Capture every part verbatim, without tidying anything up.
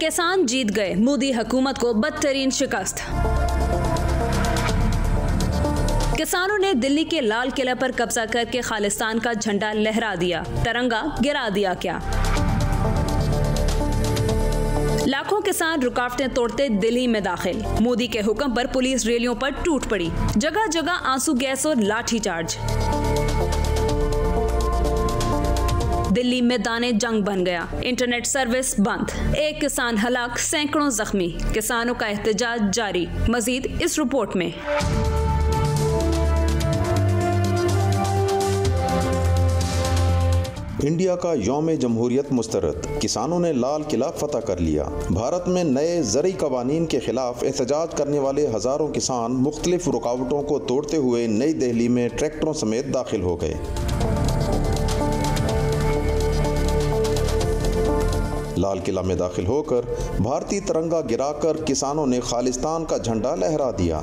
किसान जीत गए, मोदी हुकूमत को बदतरीन शिकस्त। किसानों ने दिल्ली के लाल किला पर कब्जा करके खालिस्तान का झंडा लहरा दिया, तिरंगा गिरा दिया क्या? लाखों किसान रुकावटें तोड़ते दिल्ली में दाखिल, मोदी के हुक्म पर पुलिस रैलियों पर टूट पड़ी, जगह जगह आंसू गैस और लाठीचार्ज। दिल्ली मैदाने जंग बन गया, इंटरनेट सर्विस बंद, एक किसान हलाक, सैकड़ों जख्मी, किसानों का एहतजाज जारी। मजीद इस रिपोर्ट में। इंडिया का यौम जमहूरियत मुस्तरद, किसानों ने लाल किला फतह कर लिया। भारत में नए ज़रई कवानीन के खिलाफ एहतजाज करने वाले हज़ारों किसान मुख्तलिफ रुकावटों को तोड़ते हुए नई दिल्ली में ट्रैक्टरों समेत दाखिल हो गए। लाल किला में दाखिल होकर भारतीय तिरंगा गिराकर किसानों ने खालिस्तान का झंडा लहरा दिया।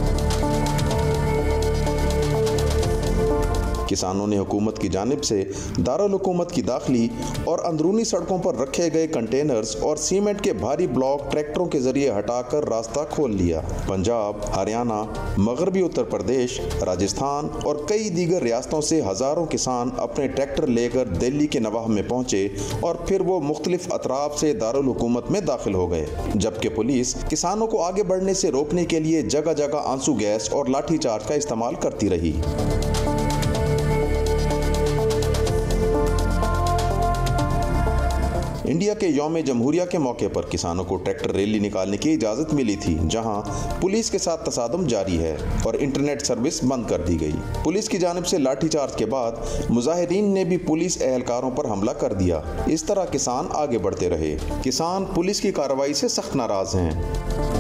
किसानों ने हुकूमत की जानिब से दारुल हुकूमत की दाखिली और अंदरूनी सड़कों पर रखे गए कंटेनर्स और सीमेंट के भारी ब्लॉक ट्रैक्टरों के जरिए हटाकर रास्ता खोल लिया। पंजाब, हरियाणा, मगरबी उत्तर प्रदेश, राजस्थान और कई दीगर रियासतों से हज़ारों किसान अपने ट्रैक्टर लेकर दिल्ली के नवाह में पहुंचे और फिर वो मुख्तलिफ अतराफ से दारुल हुकूमत में दाखिल हो गए, जबकि पुलिस किसानों को आगे बढ़ने से रोकने के लिए जगह जगह आंसू गैस और लाठीचार्ज का इस्तेमाल करती रही। इंडिया के यौम जमहूरिया के मौके पर किसानों को ट्रैक्टर रैली निकालने की इजाज़त मिली थी, जहां पुलिस के साथ तसादम जारी है और इंटरनेट सर्विस बंद कर दी गई। पुलिस की जानिब से लाठीचार्ज के बाद मुजाहिरीन ने भी पुलिस एहलकारों पर हमला कर दिया। इस तरह किसान आगे बढ़ते रहे। किसान पुलिस की कार्रवाई से सख्त नाराज हैं।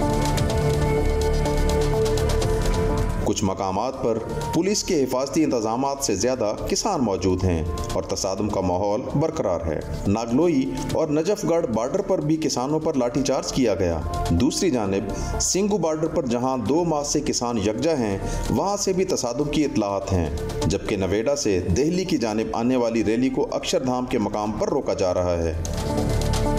कुछ मकामात पर पुलिस के हिफाजती इंतजामात से ज्यादा किसान मौजूद हैं और तसादुम का माहौल बरकरार है। नागलोई और नजफगढ़ बॉर्डर पर भी किसानों पर लाठीचार्ज किया गया। दूसरी जानिब सिंगू बॉर्डर पर जहां दो माह से किसान यकजा हैं, वहां से भी तसादुम की इतलात हैं, जबकि नवेडा से दिल्ली की जानिब आने वाली रैली को अक्षरधाम के मकाम पर रोका जा रहा है।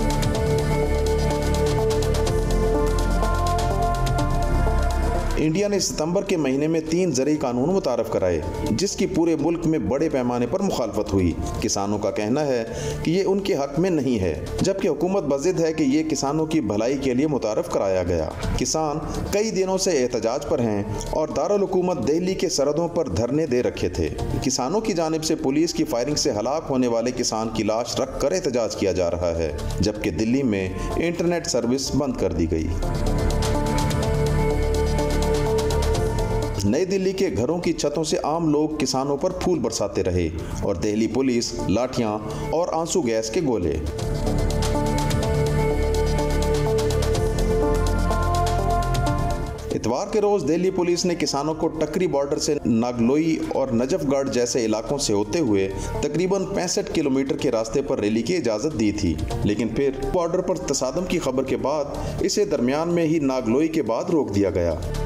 इंडिया ने सितंबर के महीने में तीन ज़रई कानून मुतारफ कराए, जिसकी पूरे मुल्क में बड़े पैमाने पर मुखालफत हुई। किसानों का कहना है कि ये उनके हक में नहीं है, जबकि हुकूमत बज़िद है कि ये किसानों की भलाई के लिए मुतारफ कराया गया। किसान कई दिनों से एहतजाज पर हैं और दारुल हुकूमत दिल्ली के सरहदों पर धरने दे रखे थे। किसानों की जानिब से पुलिस की फायरिंग से हलाक होने वाले किसान की लाश रख कर एहतजाज किया जा रहा है, जबकि दिल्ली में इंटरनेट सर्विस बंद कर दी गई। नई दिल्ली के घरों की छतों से आम लोग किसानों पर फूल बरसाते रहे और दिल्ली पुलिस लाठियां और आंसू गैस के गोले। इतवार के रोज दिल्ली पुलिस ने किसानों को टकरी बॉर्डर से नागलोई और नजफगढ़ जैसे इलाकों से होते हुए तकरीबन पैंसठ किलोमीटर के रास्ते पर रैली की इजाजत दी थी, लेकिन फिर बॉर्डर पर तसादम की खबर के बाद इसे दरमियान में ही नागलोई के बाद रोक दिया गया।